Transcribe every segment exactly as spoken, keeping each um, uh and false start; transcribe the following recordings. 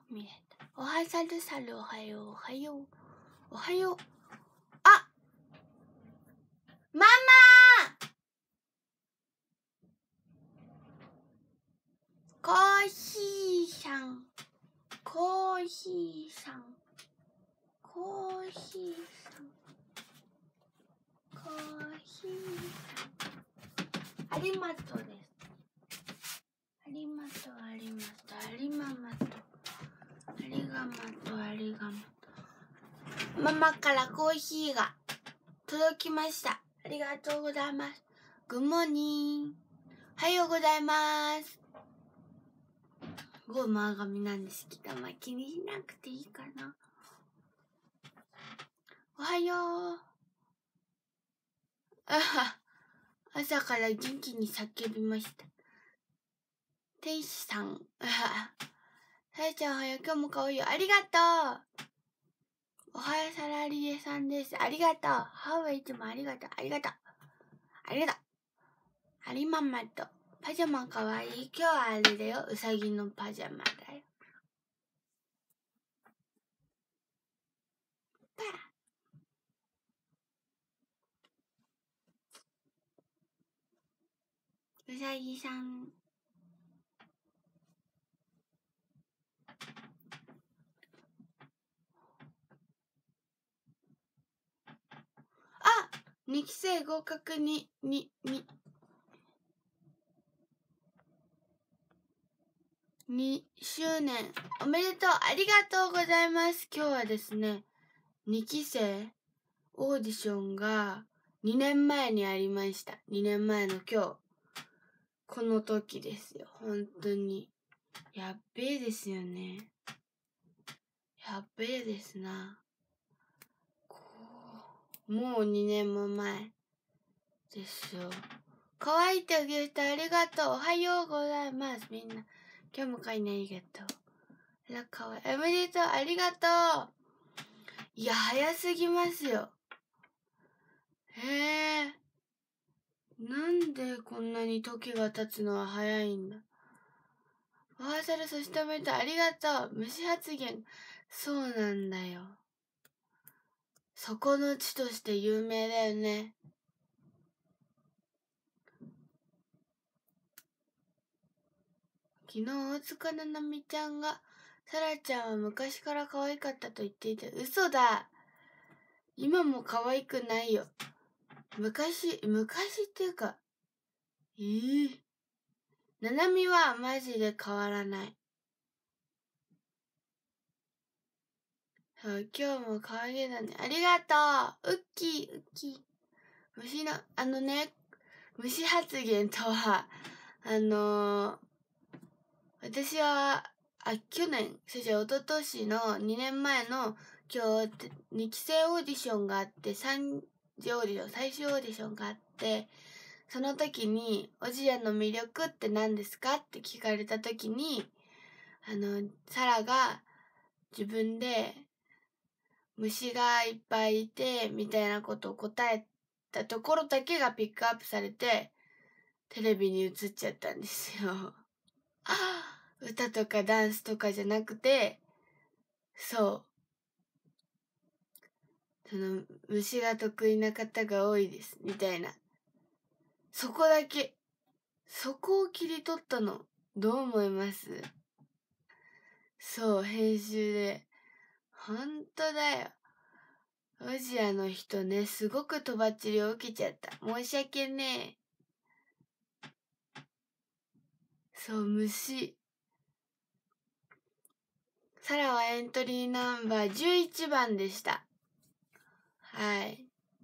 見えた。おはさるさるおはようおはようおはよう。あ、ママコーヒーさんコーヒーさんコーヒーさんコーヒーさんありまとです。ありまとありまとありままとありがまとありがまと。ママからコーヒーが届きました。ありがとうございます。グッモーニング。おはようございます。ごい前髪なんですけど、まあ気にしなくていいかな。おはよう。あは、朝から元気に叫びました。天使さん。あは、さやちゃんおはよう。今日もかわいいよ。ありがとう。おはようサラリエさんです。ありがとう。ハワイいつもありがとう。ありがとう。ありがとう。ありままと。パジャマかわいい。今日はあれだよ。うさぎのパジャマだよ。パー。うさぎさん。あ、にき生合格に、に、に、にしゅうねんおめでとう。ありがとうございます。今日はですね、にき生オーディションがにねんまえにありました。にねんまえの今日。この時ですよ。本当に。やっべえですよね。やっべえですな。こうもうにねんも前ですよ。かわいいってあげてありがとう。おはようございます。みんな。今日もかいねありがとう。あら、かわいい。おめでとう。ありがとう。いや、早すぎますよ。へえ。なんでこんなに時が経つのは早いんだ。おはさる、そしておめでとう。ありがとう。虫発言。そうなんだよ。底の地として有名だよね。昨日、大塚ななみちゃんが、さらちゃんは昔から可愛かったと言っていて、嘘だ。今も可愛くないよ。昔、昔っていうか、えー、ななみはマジで変わらない。そう、今日も可愛げだね。ありがとう。ウッキー、ウッキー。虫の、あのね、虫発言とは、あのー、私は、あ、去年、そして一昨年のにねんまえの今日、にき生オーディションがあって、さん次オーディション、最終オーディションがあって、その時に、おじやの魅力って何ですかって聞かれた時に、あの、サラが自分で虫がいっぱいいて、みたいなことを答えたところだけがピックアップされて、テレビに映っちゃったんですよ。歌とかダンスとかじゃなくて、そう。その、虫が得意な方が多いです、みたいな。そこだけ、そこを切り取ったの、どう思います？そう、編集で。ほんとだよ。ロシアの人ね、すごくとばっちり起きちゃった。申し訳ねえ。そう、虫。サラはエントリーナンバーじゅういちばんでした。はい。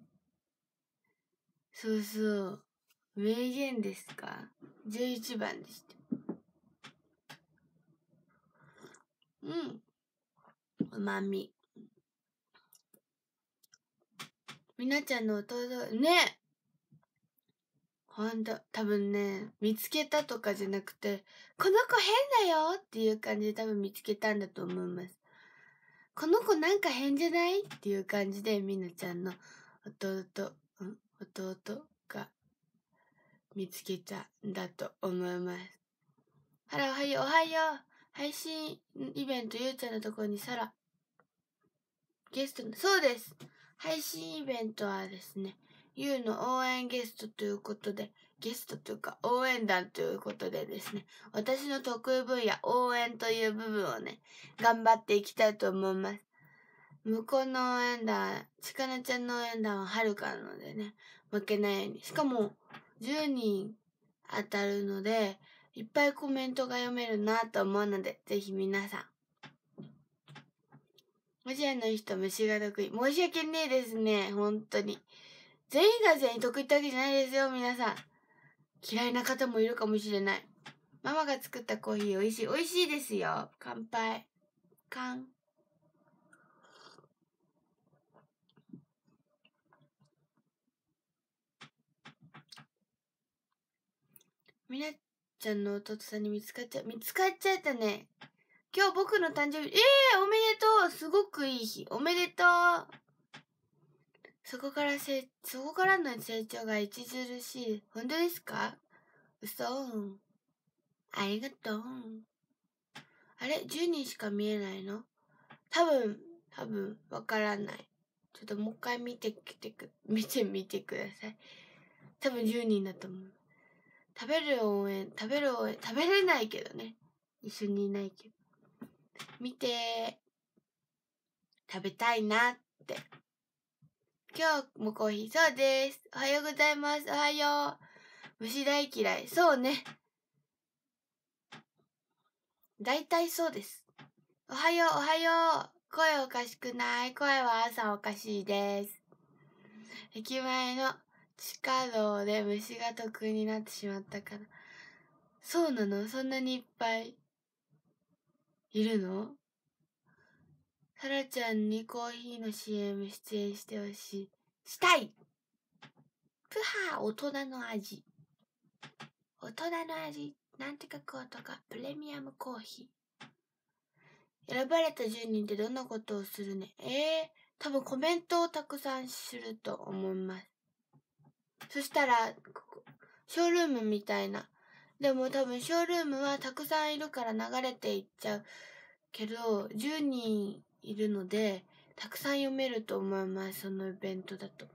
そうそう。名言ですか？ じゅういち 番でした。うん。うまみ。みなちゃんの弟、ね。ほんと、多分ね、見つけたとかじゃなくて、この子変だよっていう感じで多分見つけたんだと思います。この子なんか変じゃないっていう感じで、みなちゃんの弟、うん、弟が見つけたんだと思います。あら、おはよう、おはよう。 配信イベントゆうちゃんのところにさらゲストの、そうです。配信イベントはですね、ゆうの応援ゲストということで、ゲストというか応援団ということでですね、私の得意分野、応援という部分をね、頑張っていきたいと思います。向こうの応援団、ちかなちゃんの応援団ははるかなのでね、負けないように。しかも、じゅうにん当たるので、いっぱいコメントが読めるなと思うので、ぜひ皆さん。アジアの人、虫が得意。申し訳ねえですね、本当に。全員が全員得意ってわけじゃないですよ、皆さん。嫌いな方もいるかもしれない。ママが作ったコーヒー美味しい。美味しいですよ。乾杯。乾。みなちゃんの弟さんに見つかっちゃう。見つかっちゃったね。今日僕の誕生日。ええー、おめでとう。すごくいい日。おめでとう。そこからせ、そこからの成長が著しい。本当ですか？嘘。ありがとう。あれ ?じゅうにんしか見えないの？多分、多分、わからない。ちょっともう一回見てきてく、見てみてください。多分じゅうにんだと思う。食べる応援、食べる応援、食べれないけどね。一緒にいないけど。見て、食べたいなって。今日もコーヒー、そうです。おはようございます。おはよう。虫大嫌い。そうね。大体そうです。おはよう、おはよう。声おかしくない。声は朝おかしいです。駅前の地下道で虫が得意になってしまったから。そうなの？そんなにいっぱいいるの？サラちゃんにコーヒーの シーエム 出演してほしい。したい！プハー大人の味。大人の味。なんて書く音か。プレミアムコーヒー。選ばれたじゅうにんってどんなことをするね。えー、多分コメントをたくさんすると思います。そしたら、ここショールームみたいな。でも多分ショールームはたくさんいるから流れていっちゃうけど、じゅうにんいるので、たくさん読めると思います、そのイベントだと。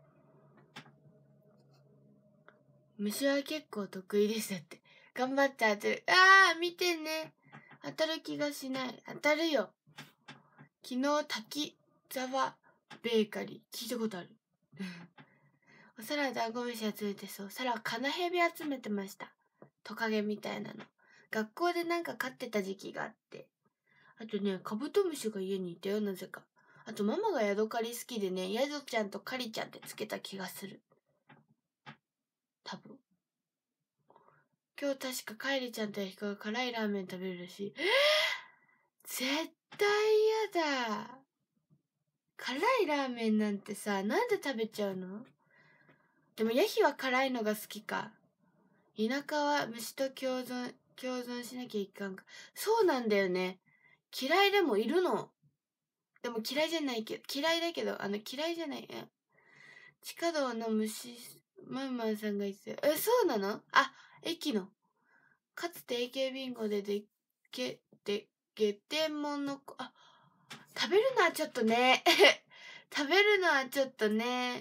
虫は結構得意ですだって。頑張って当てる。あー、見てね。当たる気がしない。当たるよ。昨日、滝沢ベーカリー。聞いたことある。お皿はダンゴムシ集めてそう。皿はカナヘビ集めてました。トカゲみたいなの。学校でなんか飼ってた時期があって。あとね、カブトムシが家にいたよ、なぜか。あとママがヤドカリ好きでね、ヤドちゃんとカリちゃんってつけた気がする。多分。今日確かカイリちゃんとヤヒコが辛いラーメン食べるらしい。えー、絶対嫌だ。辛いラーメンなんてさ、なんで食べちゃうの？でもヤヒは辛いのが好きか。田舎は虫と共存、共存しなきゃいかんか。そうなんだよね。嫌いでもいるの。でも嫌いじゃないけど、嫌いだけど、あの嫌いじゃない。地下道の虫、マンマンさんが言ってた。え、そうなの？あ、駅の。かつて エーケー ビンゴででけ、で、月天門の、あ、食べるのはちょっとね。食べるのはちょっとね。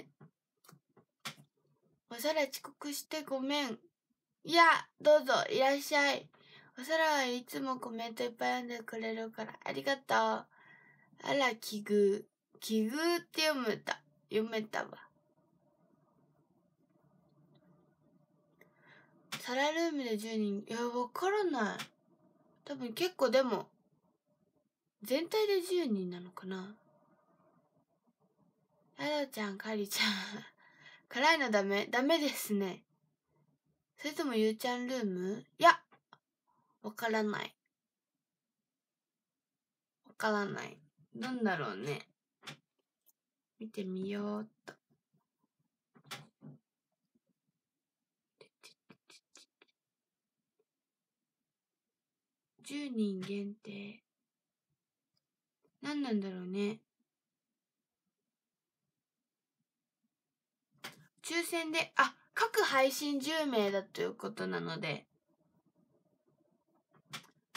お皿遅刻してごめん。いや、どうぞ、いらっしゃい。お皿はいつもコメントいっぱい読んでくれるから、ありがとう。あら、奇遇。奇遇って読めた。読めたわ。サラルームでじゅうにん。いや、わからない。多分結構でも、全体でじゅうにんなのかな。ヤドちゃん、カリちゃん。辛いのダメ？ダメですね。それともゆうちゃんルーム？いや、わからない。わからない。なんだろうね。見てみようっと。じゅうにん限定。何なんだろうね。抽選で、あ、各配信じゅうめいだということなので、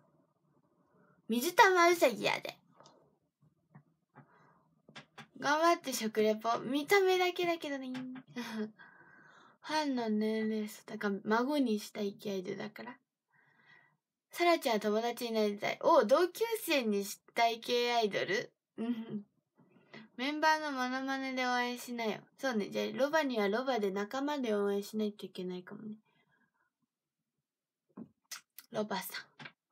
水玉うさぎやで。頑張って食レポ。見た目だけだけどね。ファンの年齢層だから孫にしたい気合いだから。さらちゃんは友達になりたい。お同級生にしたい系アイドル。メンバーのモノマネで応援しなよ。そうね。じゃあロバにはロバで仲間で応援しないといけないかもね。ロバさん。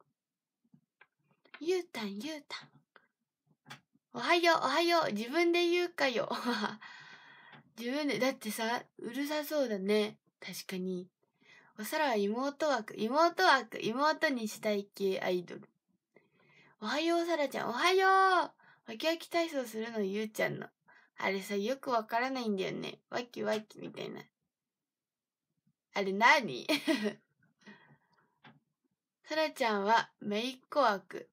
ゆうたんゆうたん。おはようおはよう。自分で言うかよ。自分でだってさうるさそうだね。確かに。おさらは妹枠妹枠妹にしたい系アイドル。おはようさらちゃんおはよう。わきわき体操するのゆうちゃんの。あれさよくわからないんだよね。わきわきみたいな。あれ何？さらちゃんはめいっ子枠。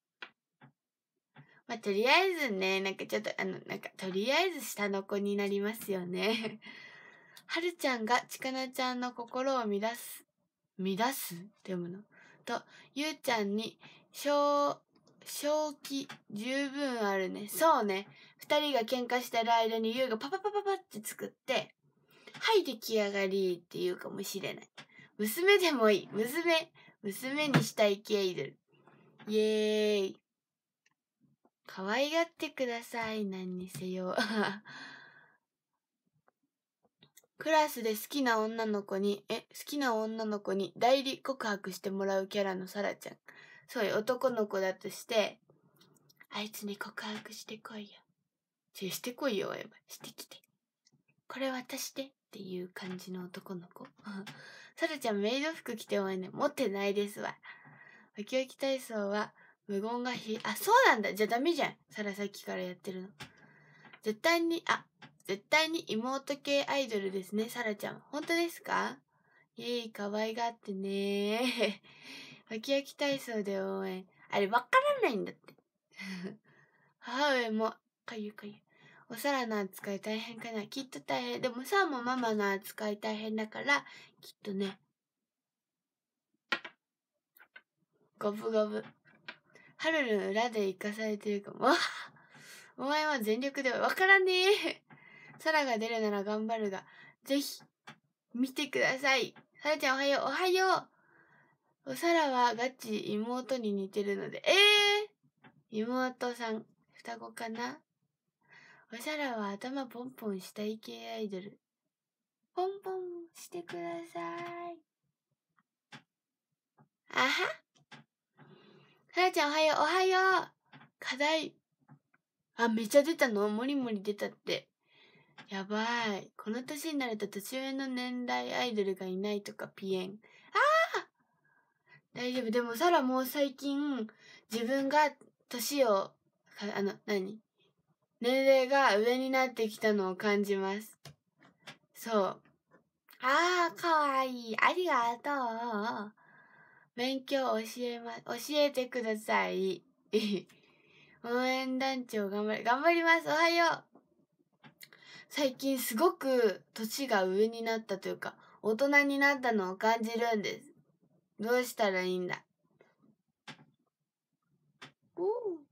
まあ、とりあえずね、なんかちょっとあのなんかとりあえず下の子になりますよね。はるちゃんがちかなちゃんの心を乱す乱すって読むのとゆうちゃんに正正気十分あるね。そうね。二人が喧嘩してる間にゆうがパパパパパって作ってはい出来上がりって言うかもしれない。娘でもいい。娘娘にしたい系アイドル。イエーイ。可愛がってください。何にせよ。クラスで好きな女の子にえ好きな女の子に代理告白してもらうキャラのさらちゃん。そういう男の子だとしてあいつに告白してこいよ。ちょしてこいよやばいしてきて。これ渡してっていう感じの男の子。さらちゃんメイド服着ておいね。持ってないですわ。わきわき体操は無言がひあそうなんだ。じゃあダメじゃん。さらさっきからやってるの。絶対にあ絶対に妹系アイドルですね、さらちゃん。本当ですか？イエーイ、可愛がってね。わきわき体操で応援。あれ、わからないんだって。母上も、かゆかゆ。お皿の扱い大変かな。きっと大変。でもさあもママの扱い大変だから、きっとね。ゴブゴブ。ハルルの裏で生かされてるかも。お前は全力でわからねえ。サラが出るなら頑張るが、ぜひ、見てください。サラちゃんおはよう、おはよう。おサラはガチ妹に似てるので、えー、妹さん、双子かな？おサラは頭ポンポンしたい系アイドル。ポンポンしてください。あは。サラちゃんおはよう、おはよう。課題。あ、めっちゃ出たの？もりもり出たって。やばい。この年になると年上の年代アイドルがいないとかピエン。ああ大丈夫。でもサラもう最近自分が年を、あの、何年齢が上になってきたのを感じます。そう。ああ、かわいい。ありがとう。勉強教えま、教えてください。応援団長頑張り、頑張ります。おはよう。最近すごく年が上になったというか、大人になったのを感じるんです。どうしたらいいんだ。おー。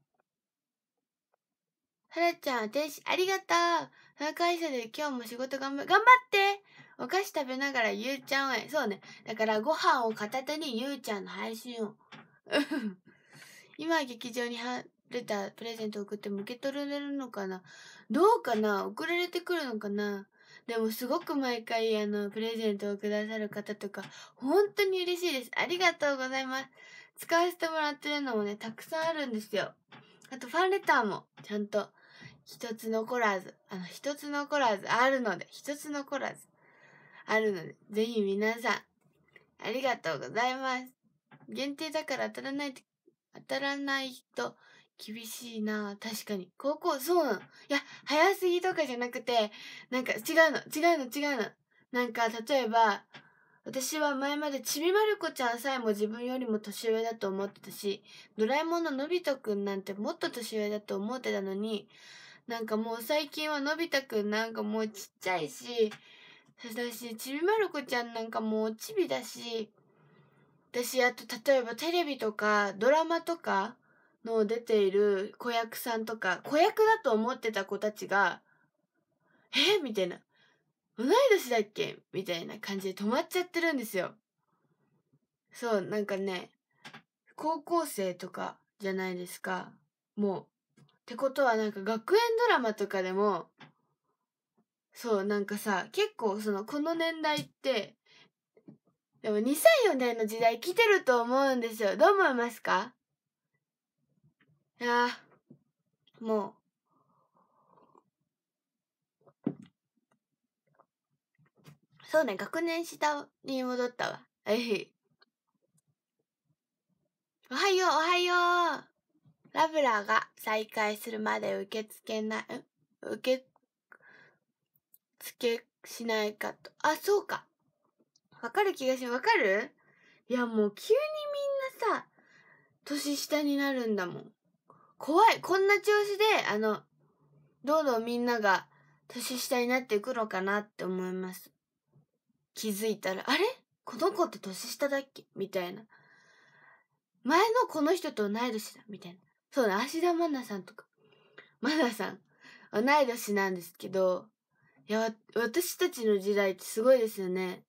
はらちゃん、天使、ありがとう。その会社で今日も仕事頑張、頑張ってお菓子食べながらゆうちゃん応援。そうね。だからご飯を片手にゆうちゃんの配信を。今劇場には出たプレゼント送っても受け取れるのかな？どうかな？送られてくるのかな？でもすごく毎回あのプレゼントをくださる方とか本当に嬉しいです。ありがとうございます。使わせてもらってるのもねたくさんあるんですよ。あとファンレターもちゃんと一つ残らずあの一つ残らずあるので一つ残らずあるのでぜひ皆さんありがとうございます。限定だから当たらないと当たらない人厳しいな。確かに高校そうなの。いや早すぎとかじゃなくてなんか違うの違うの違うのなんか例えば私は前までちびまる子ちゃんさえも自分よりも年上だと思ってたしドラえもんののび太くんなんてもっと年上だと思ってたのになんかもう最近はのび太くんなんかもうちっちゃいしだしちびまる子ちゃんなんかもうちびだし私あと例えばテレビとかドラマとかの出ている子役さんとか、子役だと思ってた子たちが、えみたいな。同い年だっけみたいな感じで止まっちゃってるんですよ。そう、なんかね、高校生とかじゃないですか。もう。ってことはなんか学園ドラマとかでも、そう、なんかさ、結構その、この年代って、でもにせんよねんの時代来てると思うんですよ。どう思いますか？いやー、もう。そうね、学年下に戻ったわ。えい。おはよう、おはよう。ラブラが再開するまで受け付けない、受け付けしないかと。あ、そうか。わかる気がします。わかる？いや、もう急にみんなさ、年下になるんだもん。怖い。こんな調子で、あの、どんどんみんなが年下になっていくのかなって思います。気づいたら、あれ？この子って年下だっけ？みたいな。前のこの人と同い年だ。みたいな。そうだ、芦田愛菜さんとか。愛菜さん、同い年なんですけど、いや、私たちの時代ってすごいですよね。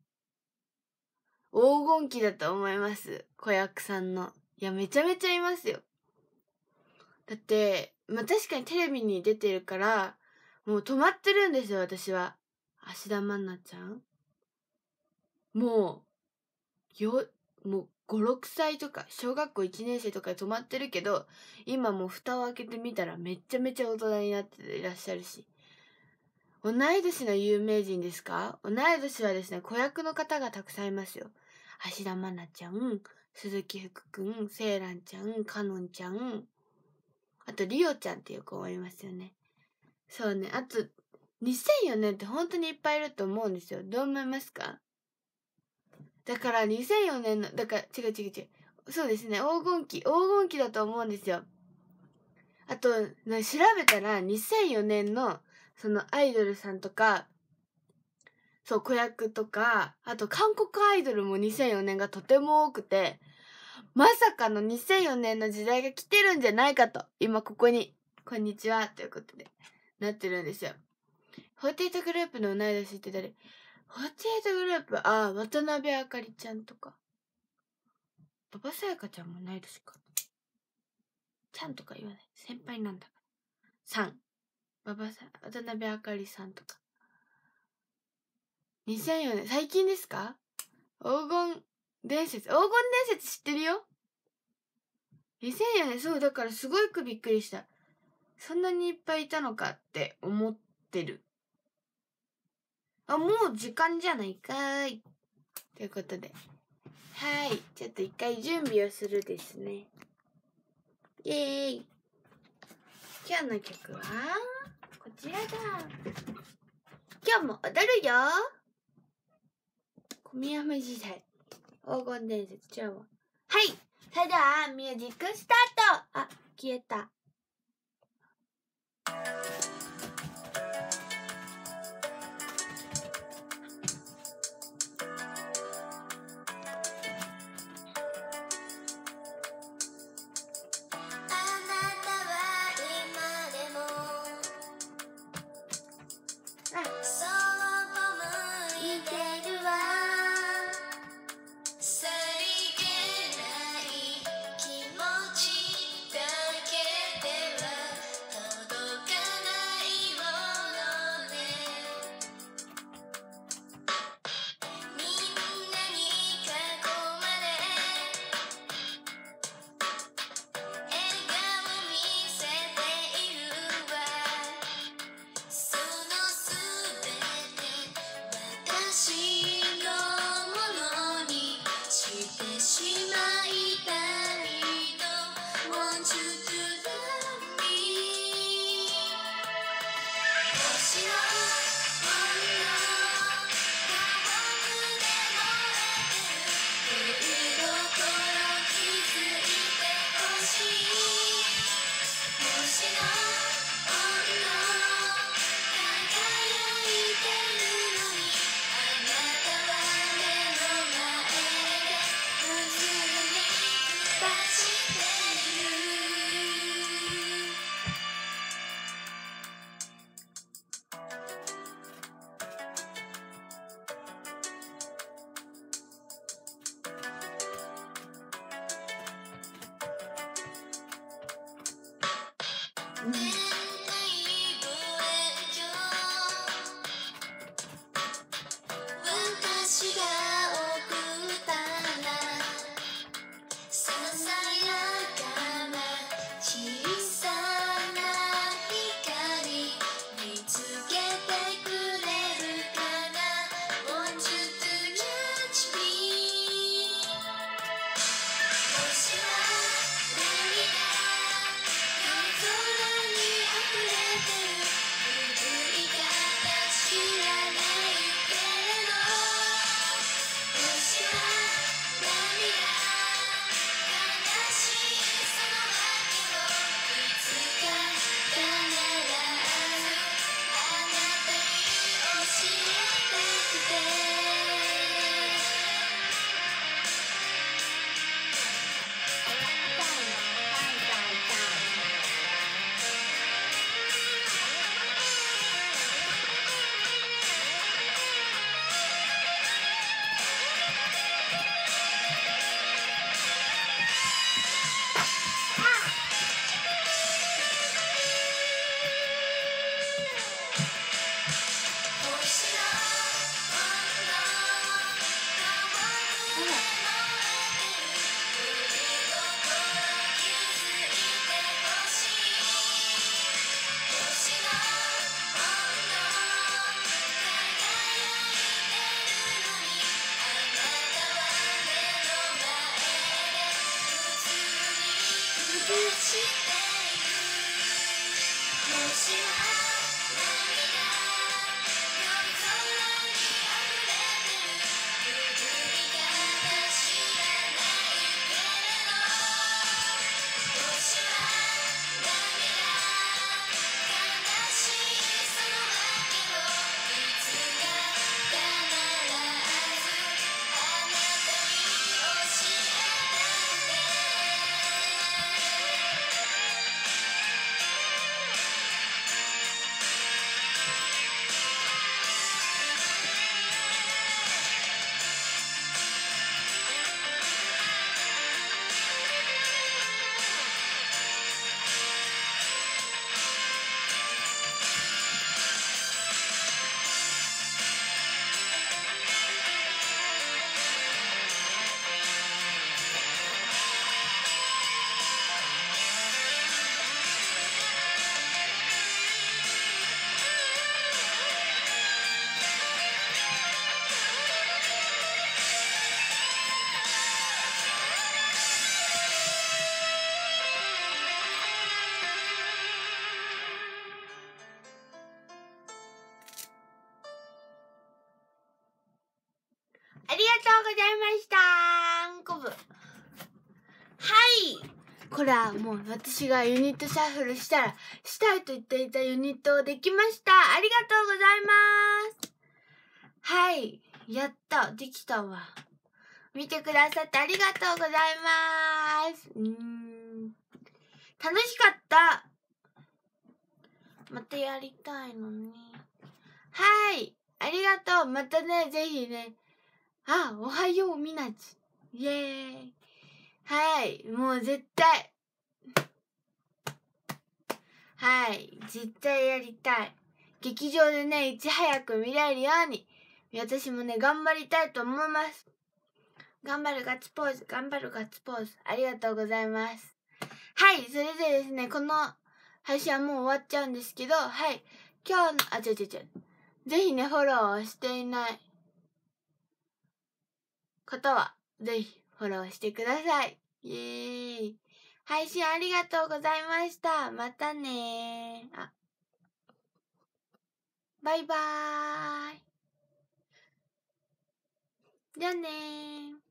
黄金期だと思います。子役さんの。いや、めちゃめちゃいますよ。だって、まあ、確かにテレビに出てるから、もう止まってるんですよ、私は。芦田愛菜ちゃんもう、よ、もうご、ろくさいとか、小学校いちねん生とかで止まってるけど、今もう蓋を開けてみたらめっちゃめちゃ大人になっていらっしゃるし。同い年の有名人ですか？同い年はですね、子役の方がたくさんいますよ。芦田愛菜ちゃん、鈴木福くん、セイランちゃん、かのんちゃん、あとリオちゃんっていう子もいますよね。そうね、あと、にせんよねんって本当にいっぱいいると思うんですよ。どう思いますか？だからにせんよねんの、だから違う違う違う。そうですね、黄金期、黄金期だと思うんですよ。あと、ね、調べたらにせんよねんのそのアイドルさんとか、そう、子役とか、あと韓国アイドルもにせんよねんがとても多くて、まさかのにせんよねんの時代が来てるんじゃないかと、今ここに、こんにちは、ということで、なってるんですよ。フォーティーエイトグループの同い年って誰？フォーティーエイトグループ、ああ、渡辺あかりちゃんとか。馬場さやかちゃんも同い年か。ちゃんとか言わない。先輩なんだから。さん。馬場さ、渡辺あかりさんとか。にせんよねん、最近ですか？黄金伝説。黄金伝説知ってるよ？ にせんよねん、そう、だからすごくびっくりした。そんなにいっぱいいたのかって思ってる。あ、もう時間じゃないかーい。ということで。はい。ちょっと一回準備をするですね。イエーイ。今日の曲は、こちらだ。今日も踊るよ。小宮山時代。黄金伝説、今日も。はい。それでは、ミュージックスタート。あ、消えた。 気持ちだけでは届かないありがとうございましたーんこぶ。はい、これはもう私がユニットシャッフルしたらしたいと言っていたユニットできました。ありがとうございます。はい、やった、できたわ。見てくださってありがとうございます。うーん、楽しかった。またやりたいのに。はい、ありがとう。またね、ぜひね。あ、おはようみなち。イエーイ。はい、もう絶対。はい、絶対やりたい。劇場でね、いち早く見られるように、私もね、頑張りたいと思います。頑張るガッツポーズ、頑張るガッツポーズ。ありがとうございます。はい、それでですね、この配信はもう終わっちゃうんですけど、はい、今日の、あ、違う違う違う。ぜひね、フォローをしていない方は、ぜひフォローしてください。イエーイ。配信ありがとうございました。またねー。あ、バイバーイ。じゃあねー。